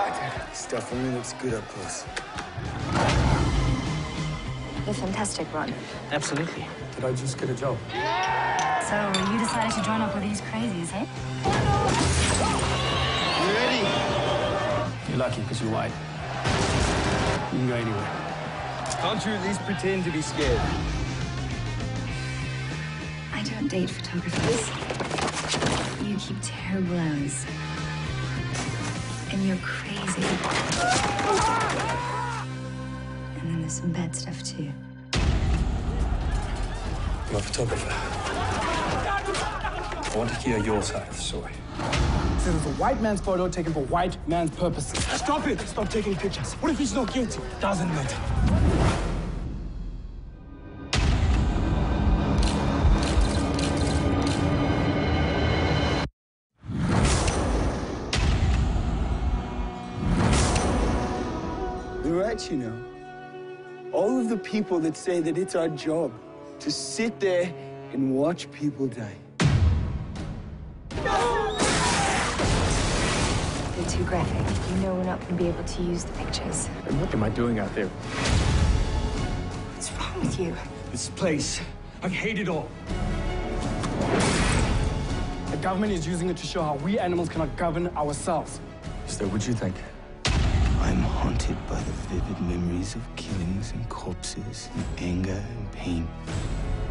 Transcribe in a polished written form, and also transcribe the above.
Apartheid. Stuff only looks good up close. A fantastic run. Absolutely. Did I just get a job? So you decided to join up with these crazies, eh? You ready? You're lucky because you're white. You can go anywhere. Can't you at least pretend to be scared? I don't date photographers. You keep terrible hours. And you're crazy. And then there's some bad stuff, too. I'm a photographer. I want to hear your side of the story. This is a white man's photo taken for white man's purposes. Stop it! Stop taking pictures. What if he's not guilty? Doesn't matter. You're right, you know. All of the people that say that it's our job to sit there and watch people die. They're too graphic. You know we're not going to be able to use the pictures. And what am I doing out there? What's wrong with you? This place. I hate it all. The government is using it to show how we animals cannot govern ourselves. Is that what you think? I'm haunted by the vivid memories of killings and corpses and anger and pain.